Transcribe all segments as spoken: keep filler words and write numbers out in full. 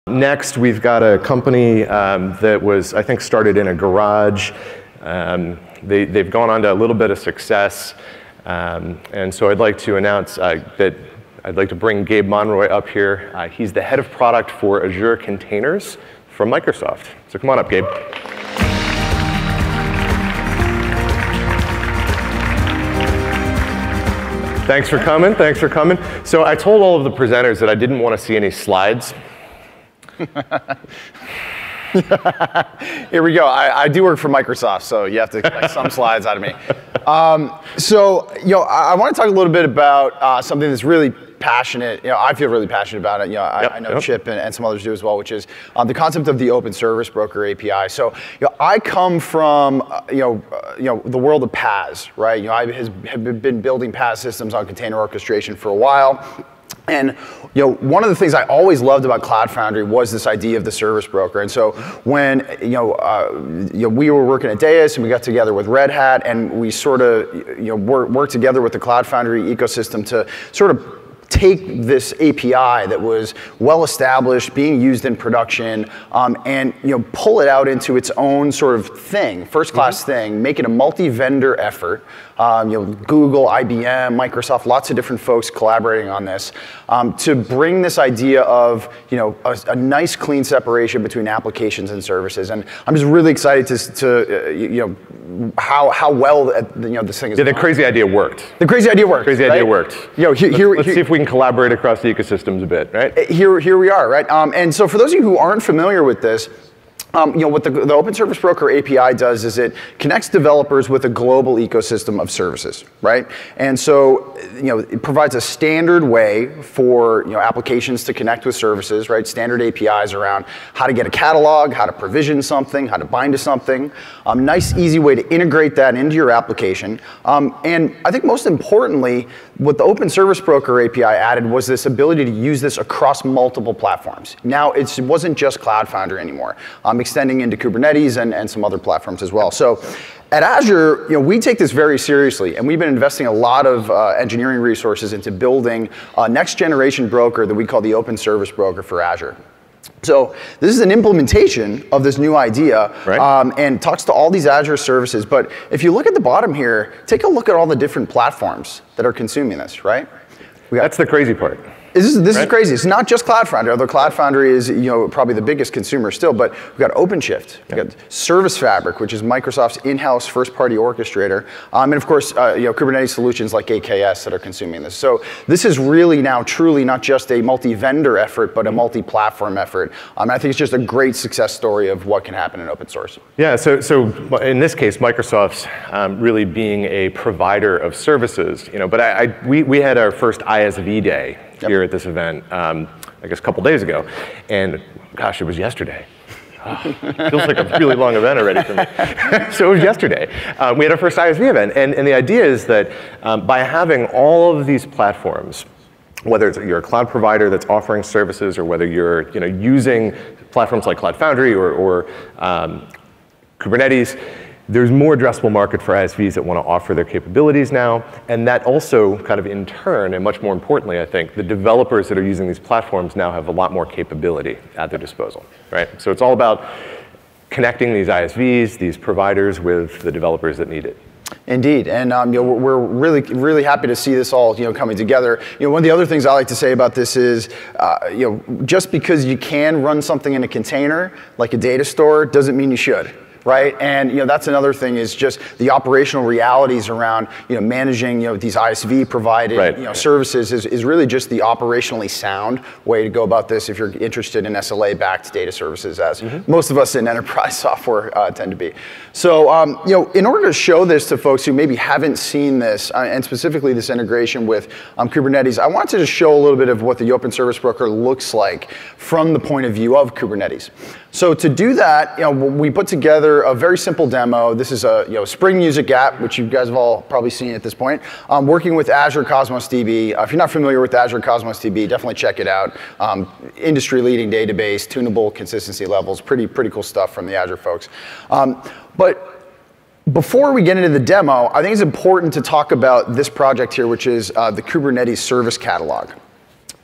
Next, we've got a company um, that was, I think, started in a garage. Um, they, they've gone on to a little bit of success. Um, and so I'd like to announce uh, that I'd like to bring Gabe Monroy up here. Uh, he's the head of product for Azure Containers from Microsoft. So come on up, Gabe. Thanks for coming, thanks for coming. So I told all of the presenters that I didn't want to see any slides. Here we go. I, I do work for Microsoft, so you have to expect some slides out of me. Um, so, you know, I, I want to talk a little bit about uh, something that's really passionate. You know, I feel really passionate about it. You know, I, yep, I know yep. Chip and, and some others do as well, which is um, the concept of the Open Service Broker A P I. So, you know, I come from uh, you know, uh, you know, the world of P A S, right? You know, I has, have been building P A S systems on container orchestration for a while. And you know, one of the things I always loved about Cloud Foundry was this idea of the service broker. And so when you know, uh, you know, we were working at Deis and we got together with Red Hat and we sort of you know, work, worked together with the Cloud Foundry ecosystem to sort of take this A P I that was well established, being used in production, um, and you know, pull it out into its own sort of thing, first class mm-hmm. thing, make it a multi-vendor effort. Um, you know, Google, I B M, Microsoft, lots of different folks collaborating on this um, to bring this idea of you know a, a nice clean separation between applications and services. And I'm just really excited to, to uh, you know how how well uh, you know this thing is. Yeah, the going. crazy idea worked. The crazy idea worked. Crazy right? idea worked. You know, here, let's, here, let's here, see if we can collaborate across the ecosystems a bit, right? Here, here we are, right? Um, and so for those of you who aren't familiar with this, Um, you know, what the, the Open Service Broker A P I does is it connects developers with a global ecosystem of services, right? And so, you know, it provides a standard way for, you know, applications to connect with services, right? Standard A P Is around how to get a catalog, how to provision something, how to bind to something. Um, nice, easy way to integrate that into your application. Um, and I think most importantly, what the Open Service Broker A P I added was this ability to use this across multiple platforms. Now, it's, it wasn't just Cloud Foundry anymore. Um, extending into Kubernetes and, and some other platforms as well. So at Azure, you know, we take this very seriously, and we've been investing a lot of uh, engineering resources into building a next generation broker that we call the Open Service Broker for Azure. So this is an implementation of this new idea right. um, and talks to all these Azure services. But if you look at the bottom here, take a look at all the different platforms that are consuming this, right? We got, That's the crazy part. This is, this right? is crazy. It's not just Cloud Foundry, although Cloud Foundry is you know, probably the biggest consumer still, but we've got OpenShift, we've yep. got Service Fabric, which is Microsoft's in-house first-party orchestrator, um, and of course, uh, you know, Kubernetes solutions like A K S that are consuming this. So this is really now truly not just a multi-vendor effort, but a multi-platform effort. Um, and I think it's just a great success story of what can happen in open source. Yeah, so, so in this case, Microsoft's um, really being a provider of services, you know, but I, I, we, we had our first I S V day Yep. here at this event, um, I guess a couple days ago, and gosh, it was yesterday. Oh, it feels like a really long event already for me. So it was yesterday. Uh, we had our first I S V event, and, and the idea is that um, by having all of these platforms, whether it's you're a cloud provider that's offering services, or whether you're you know, using platforms like Cloud Foundry or, or um, Kubernetes, there's more addressable market for I S Vs that want to offer their capabilities now, and that also kind of in turn, and much more importantly, I think, the developers that are using these platforms now have a lot more capability at their disposal, right? So it's all about connecting these I S Vs, these providers, with the developers that need it. Indeed, and um, you know, we're really, really happy to see this all you know, coming together. You know, one of the other things I like to say about this is, uh, you know, just because you can run something in a container, like a data store, doesn't mean you should. Right, and you know that's another thing is just the operational realities around you know managing you know these I S V provided right. you know services is, is really just the operationally sound way to go about this if you're interested in S L A-backed data services, as mm-hmm. most of us in enterprise software uh, tend to be. So um, you know, in order to show this to folks who maybe haven't seen this, uh, and specifically this integration with um, Kubernetes, I wanted to just show a little bit of what the Open Service Broker looks like from the point of view of Kubernetes. So to do that, you know, we put together a very simple demo. This is a you know, Spring Music app, which you guys have all probably seen at this point, um, working with Azure Cosmos D B. Uh, if you're not familiar with Azure Cosmos D B, definitely check it out. Um, industry-leading database, tunable consistency levels, pretty, pretty cool stuff from the Azure folks. Um, but before we get into the demo, I think it's important to talk about this project here, which is uh, the Kubernetes Service Catalog.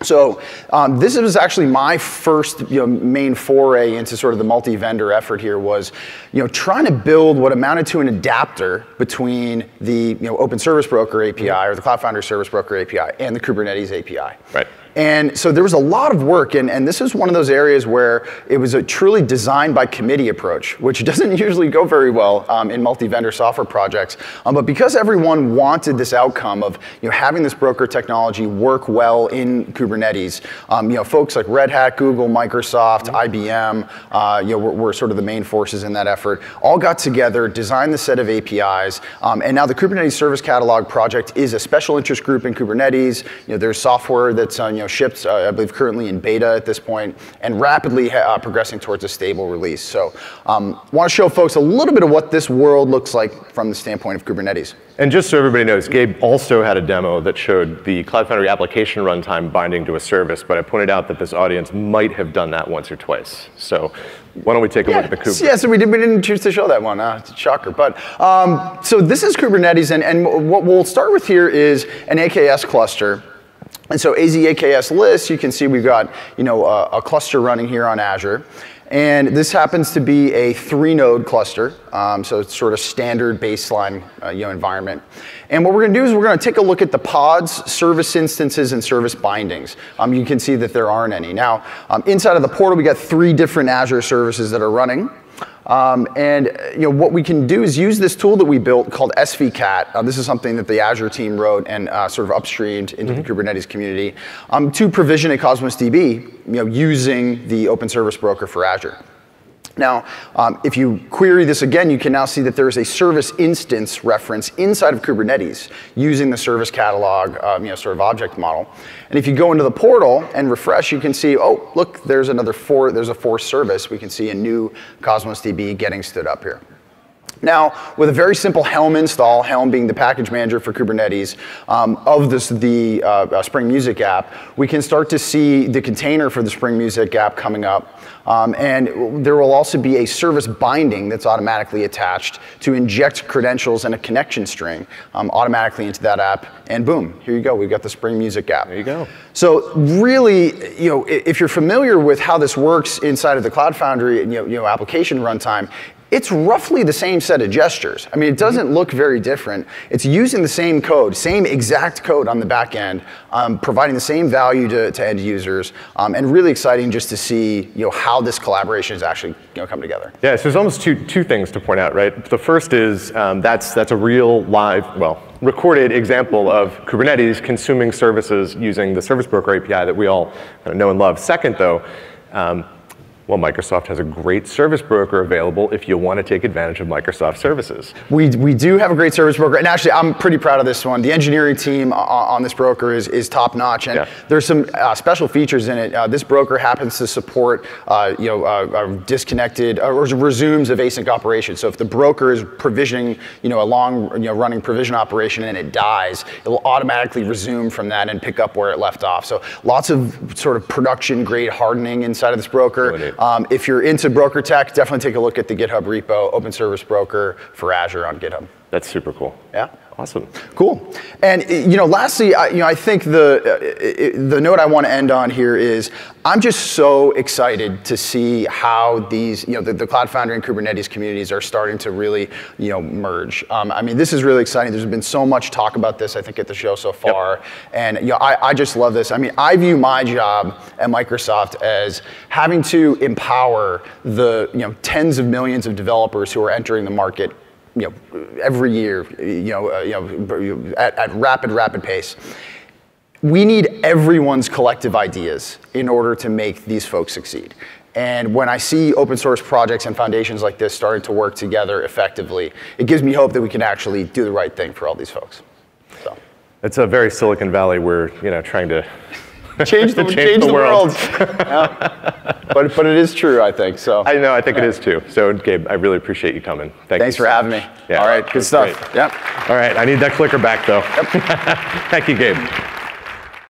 So um, this was actually my first you know, main foray into sort of the multi-vendor effort here was you know, trying to build what amounted to an adapter between the you know, Open Service Broker A P I or the Cloud Foundry Service Broker A P I and the Kubernetes A P I. Right. And so there was a lot of work, and, and this is one of those areas where it was a truly design by committee approach, which doesn't usually go very well um, in multi-vendor software projects. Um, but because everyone wanted this outcome of you know, having this broker technology work well in Kubernetes, um, you know, folks like Red Hat, Google, Microsoft, mm-hmm. I B M, uh, you know, were, were sort of the main forces in that effort, all got together, designed the set of A P Is, um, and now the Kubernetes Service Catalog project is a special interest group in Kubernetes. You know, there's software that's on, you know, shipped, uh, I believe, currently in beta at this point, and rapidly uh, progressing towards a stable release. So um, want to show folks a little bit of what this world looks like from the standpoint of Kubernetes. And just so everybody knows, Gabe also had a demo that showed the Cloud Foundry application runtime binding to a service, but I pointed out that this audience might have done that once or twice. So why don't we take a yeah, look at the Kubernetes? Yeah, so we, did, we didn't choose to show that one. Uh, it's a shocker. But um, so this is Kubernetes, and, and what we'll start with here is an A K S cluster. And so A Z A K S list, you can see we've got you know, a, a cluster running here on Azure. And this happens to be a three node cluster. Um, so it's sort of standard baseline uh, you know, environment. And what we're gonna do is we're gonna take a look at the pods, service instances, and service bindings. Um, you can see that there aren't any. Now, um, inside of the portal, we got three different Azure services that are running. Um, and you know, what we can do is use this tool that we built called S V cat. Uh, this is something that the Azure team wrote and uh, sort of upstreamed into mm-hmm. the Kubernetes community um, to provision a Cosmos D B you know, using the Open Service Broker for Azure. Now, um, if you query this again, you can now see that there is a service instance reference inside of Kubernetes using the service catalog, um, you know, sort of object model. And if you go into the portal and refresh, you can see, oh, look, there's another four, there's a fourth service. We can see a new Cosmos D B getting stood up here. Now, with a very simple Helm install, Helm being the package manager for Kubernetes, um, of this, the uh, Spring Music app, we can start to see the container for the Spring Music app coming up. Um, and there will also be a service binding that's automatically attached to inject credentials and a connection string um, automatically into that app. And boom, here you go. We've got the Spring Music app. There you go. So really, you know, if you're familiar with how this works inside of the Cloud Foundry you know, you know, application runtime, it's roughly the same set of gestures. I mean, it doesn't mm-hmm. look very different. It's using the same code, same exact code on the back end, um, providing the same value to, to end users, um, and really exciting just to see you know, how this collaboration is actually you know, come together. Yeah, so there's almost two, two things to point out, right? The first is um, that's, that's a real live, well, recorded example of Kubernetes consuming services using the Service Broker A P I that we all kind of know and love. Second, though, um, well, Microsoft has a great service broker available if you want to take advantage of Microsoft services. We, we do have a great service broker, and actually I'm pretty proud of this one. The engineering team on this broker is, is top notch, and yeah. there's some uh, special features in it. Uh, this broker happens to support uh, you know, uh, uh, disconnected uh, or resumes of async operations. So if the broker is provisioning you know, a long you know, running provision operation and it dies, it will automatically resume from that and pick up where it left off. So lots of sort of production grade hardening inside of this broker. Really? Um, if you're into broker tech, definitely take a look at the GitHub repo, Open Service Broker for Azure on GitHub. That's super cool. Yeah. Awesome. Cool. And you know, lastly, I, you know, I think the uh, the note I want to end on here is I'm just so excited to see how these, you know, the, the Cloud Foundry and Kubernetes communities are starting to really, you know, merge. Um, I mean, this is really exciting. There's been so much talk about this, I think, at the show so far, yep. and you know, I, I just love this. I mean, I view my job at Microsoft as having to empower the, you know, tens of millions of developers who are entering the market you know, every year, you know, uh, you know, at, at rapid, rapid pace. We need everyone's collective ideas in order to make these folks succeed. And when I see open source projects and foundations like this starting to work together effectively, it gives me hope that we can actually do the right thing for all these folks. So. It's a very Silicon Valley. We're you know trying to change the, change change the, the world. world. Yeah. But, but it is true, I think. So I know, I think yeah. it is too. So Gabe, I really appreciate you coming. Thank Thanks you for so having much. me. Yeah, all right, good stuff. Great. Yep. All right, I need that clicker back though. Yep. Thank you, Gabe.